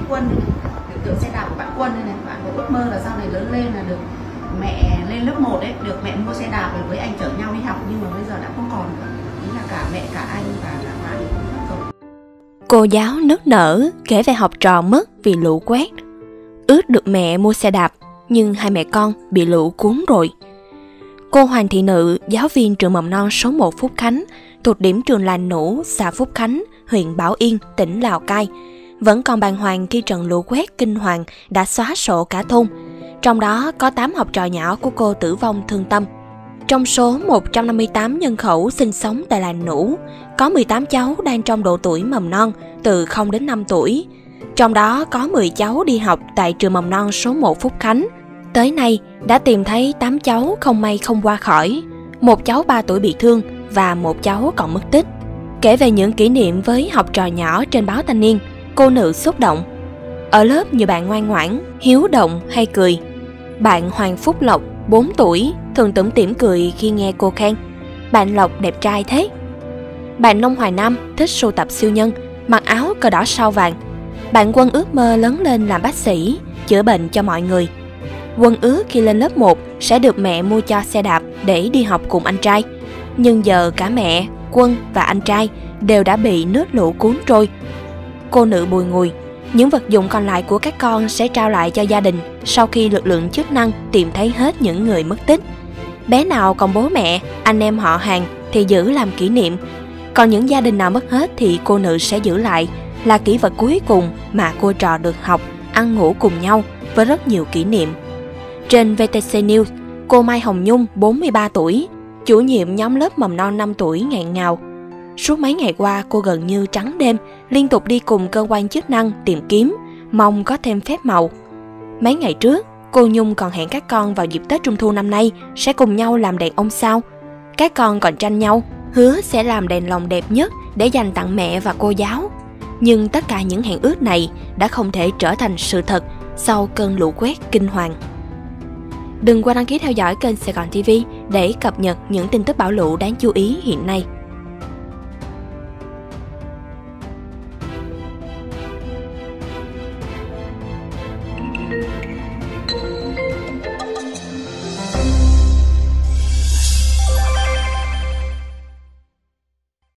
Quân này, biểu tượng xe đạp của bạn Quân đây này. Bạn có ước mơ là sau này lớn lên là được mẹ lên lớp 1 ấy, được mẹ mua xe đạp với anh chở nhau đi học, nhưng mà bây giờ đã không còn nữa. Ý là cả mẹ cả anh và cả bạn cũng mất rồi. Cô giáo nức nở kể về học trò mất vì lũ quét. Ước được mẹ mua xe đạp, nhưng hai mẹ con bị lũ cuốn rồi. Cô Hoàng Thị Nự, giáo viên trường mầm non số 1 Phúc Khánh, thuộc điểm trường Làng Nủ, xã Phúc Khánh, huyện Bảo Yên, tỉnh Lào Cai, vẫn còn bàng hoàng khi trận lũ quét kinh hoàng đã xóa sổ cả thôn. Trong đó có 8 học trò nhỏ của cô tử vong thương tâm. Trong số 158 nhân khẩu sinh sống tại Làng Nủ, có 18 cháu đang trong độ tuổi mầm non từ 0 đến 5 tuổi. Trong đó có 10 cháu đi học tại trường mầm non số 1 Phúc Khánh. Tới nay đã tìm thấy 8 cháu không may không qua khỏi, một cháu 3 tuổi bị thương và một cháu còn mất tích. Kể về những kỷ niệm với học trò nhỏ trên báo Thanh Niên, cô Nự xúc động. Ở lớp nhiều bạn ngoan ngoãn, hiếu động hay cười. Bạn Hoàng Phúc Lộc, 4 tuổi, thường tủm tỉm cười khi nghe cô khen: "Bạn Lộc đẹp trai thế." Bạn Nông Hoài Nam thích sưu tập siêu nhân, mặc áo cờ đỏ sao vàng. Bạn Quân ước mơ lớn lên làm bác sĩ, chữa bệnh cho mọi người. Quân ước khi lên lớp 1 sẽ được mẹ mua cho xe đạp để đi học cùng anh trai. Nhưng giờ cả mẹ, Quân và anh trai đều đã bị nước lũ cuốn trôi. Cô Nự bùi ngùi, những vật dụng còn lại của các con sẽ trao lại cho gia đình sau khi lực lượng chức năng tìm thấy hết những người mất tích. Bé nào còn bố mẹ, anh em họ hàng thì giữ làm kỷ niệm. Còn những gia đình nào mất hết thì cô Nự sẽ giữ lại, là kỷ vật cuối cùng mà cô trò được học, ăn ngủ cùng nhau với rất nhiều kỷ niệm. Trên VTC News, cô Mai Hồng Nhung, 43 tuổi, chủ nhiệm nhóm lớp mầm non 5 tuổi nghẹn ngào. Suốt mấy ngày qua, cô gần như trắng đêm, liên tục đi cùng cơ quan chức năng tìm kiếm, mong có thêm phép màu. Mấy ngày trước, cô Nhung còn hẹn các con vào dịp Tết Trung Thu năm nay sẽ cùng nhau làm đèn ông sao. Các con còn tranh nhau, hứa sẽ làm đèn lồng đẹp nhất để dành tặng mẹ và cô giáo. Nhưng tất cả những hẹn ước này đã không thể trở thành sự thật sau cơn lũ quét kinh hoàng. Đừng quên đăng ký theo dõi kênh Sài Gòn TV để cập nhật những tin tức bão lũ đáng chú ý hiện nay.